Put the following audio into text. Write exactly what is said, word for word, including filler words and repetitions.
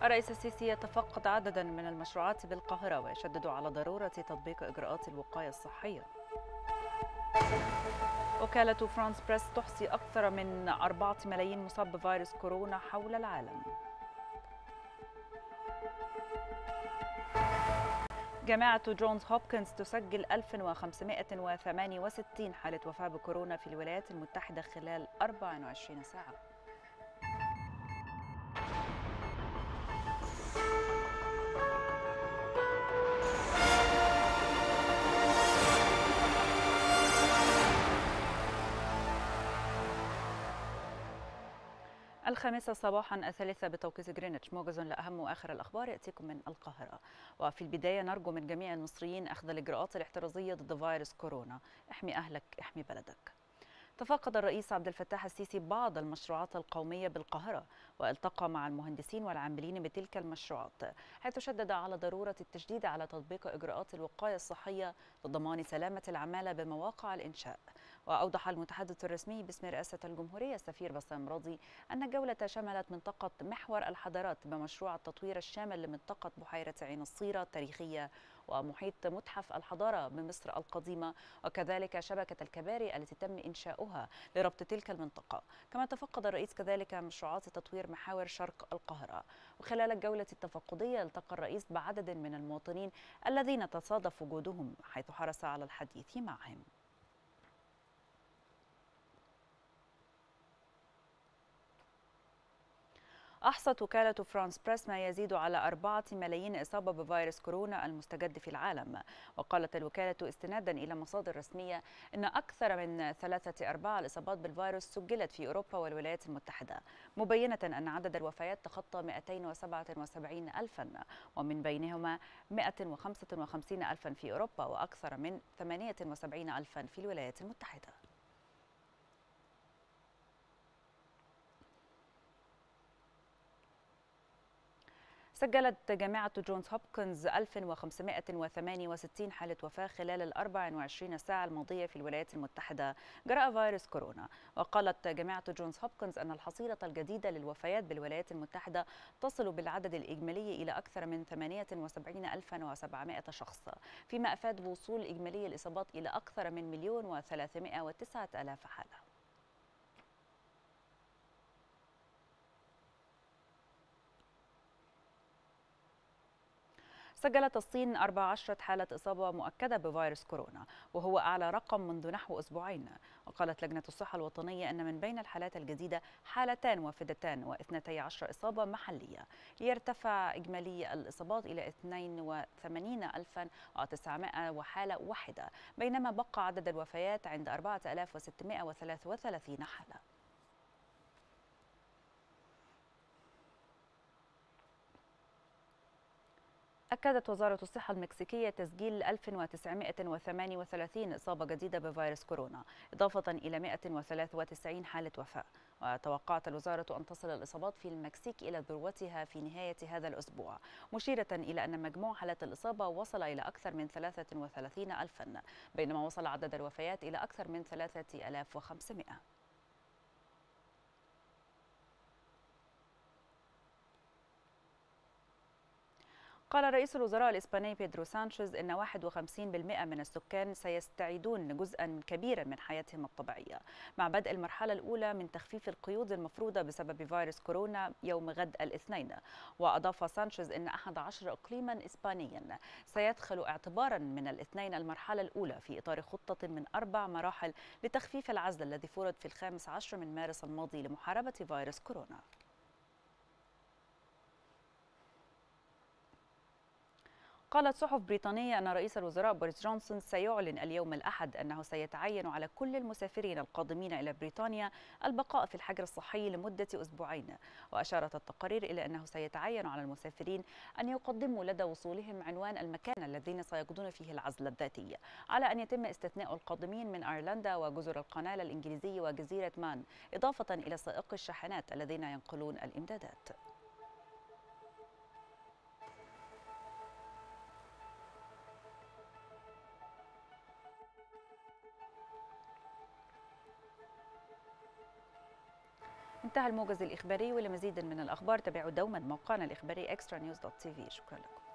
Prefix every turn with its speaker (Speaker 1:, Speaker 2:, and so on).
Speaker 1: الرئيس السيسي يتفقد عددا من المشروعات بالقاهرة ويشدد على ضرورة تطبيق إجراءات الوقاية الصحية. وكالة فرانس بريس تحصي أكثر من أربعة ملايين مصاب بفيروس كورونا حول العالم. جامعة جونز هوبكنز تسجل ألف وخمسمائة وثمانية وستين حالة وفاة بكورونا في الولايات المتحدة خلال أربع وعشرين ساعة. الخامسة صباحا الثالثة بتوقيت جرينتش، موجز لأهم وآخر الأخبار يأتيكم من القاهرة. وفي البداية نرجو من جميع المصريين أخذ الإجراءات الاحترازية ضد فيروس كورونا. احمي أهلك احمي بلدك. تفقد الرئيس عبد الفتاح السيسي بعض المشروعات القومية بالقاهرة والتقى مع المهندسين والعاملين بتلك المشروعات، حيث شدد على ضرورة التشديد على تطبيق إجراءات الوقاية الصحية لضمان سلامة العمالة بمواقع الإنشاء. وأوضح المتحدث الرسمي باسم رئاسة الجمهورية السفير بسام راضي أن الجولة شملت منطقة محور الحضارات بمشروع التطوير الشامل لمنطقة بحيرة عين الصيرة التاريخية ومحيط متحف الحضارة بمصر القديمة، وكذلك شبكة الكباري التي تم إنشاؤها لربط تلك المنطقة. كما تفقد الرئيس كذلك مشروعات تطوير محاور شرق القاهرة. وخلال الجولة التفقدية التقى الرئيس بعدد من المواطنين الذين تصادف وجودهم، حيث حرص على الحديث معهم. أحصت وكالة فرانس بريس ما يزيد على أربعة ملايين إصابة بفيروس كورونا المستجد في العالم. وقالت الوكالة استنادا إلى مصادر رسمية أن أكثر من ثلاثة أرباع الإصابات بالفيروس سجلت في أوروبا والولايات المتحدة، مبينة أن عدد الوفيات تخطى مئتين وسبعة وسبعين ألفا، ومن بينهما مئة وخمسة وخمسين ألفا في أوروبا وأكثر من ثمانية وسبعين ألفا في الولايات المتحدة. سجلت جامعة جونز هوبكنز ألف وخمسمائة وثمانية وستين حالة وفاة خلال ال أربع وعشرين ساعة الماضية في الولايات المتحدة جراء فيروس كورونا. وقالت جامعة جونز هوبكنز أن الحصيلة الجديدة للوفيات بالولايات المتحدة تصل بالعدد الإجمالي إلى أكثر من ثمانية وسبعين ألفا وسبعمائة شخص، فيما أفاد وصول إجمالي الإصابات إلى أكثر من مليون وثلاثمائة وتسعة آلاف حالة. سجلت الصين أربع عشرة حالة إصابة مؤكدة بفيروس كورونا، وهو أعلى رقم منذ نحو أسبوعين. وقالت لجنة الصحة الوطنية أن من بين الحالات الجديدة حالتان وافدتان واثنتي عشر إصابة محلية، ليرتفع إجمالي الإصابات إلى اثنين وثمانين ألفا وتسعمائة وحالة واحدة، بينما بقى عدد الوفيات عند أربعة آلاف وستمائة وثلاثة وثلاثين حالة. أكدت وزارة الصحة المكسيكية تسجيل ألف وتسعمائة وثمانية وثلاثين إصابة جديدة بفيروس كورونا، إضافة إلى مئة وثلاثة وتسعين حالة وفاة. وتوقعت الوزارة أن تصل الإصابات في المكسيك إلى ذروتها في نهاية هذا الأسبوع، مشيرة إلى أن مجموع حالات الإصابة وصل إلى أكثر من ثلاثة وثلاثين ألفا، بينما وصل عدد الوفيات إلى أكثر من ثلاثة آلاف وخمسمائة. قال رئيس الوزراء الإسباني بيدرو سانشيز إن واحد وخمسين بالمئة من السكان سيستعيدون جزءا كبيرا من حياتهم الطبيعية مع بدء المرحلة الأولى من تخفيف القيود المفروضة بسبب فيروس كورونا يوم غد الاثنين. وأضاف سانشيز إن أحد عشر إقليما إسبانيا سيدخل اعتبارا من الاثنين المرحلة الأولى في إطار خطة من أربع مراحل لتخفيف العزل الذي فرض في الخامس عشر من مارس الماضي لمحاربة فيروس كورونا. قالت صحف بريطانية أن رئيس الوزراء بوريس جونسون سيعلن اليوم الأحد أنه سيتعين على كل المسافرين القادمين إلى بريطانيا البقاء في الحجر الصحي لمدة أسبوعين. وأشارت التقارير إلى أنه سيتعين على المسافرين أن يقدموا لدى وصولهم عنوان المكان الذين سيقضون فيه العزل الذاتي، على أن يتم استثناء القادمين من أيرلندا وجزر القنال الإنجليزي وجزيرة مان، إضافة إلى سائقي الشاحنات الذين ينقلون الإمدادات. انتهى الموجز الإخباري، ولمزيد من الأخبار تابعوا دوما موقعنا الإخباري إكسترا نيوز دوت تي في. شكرا لكم.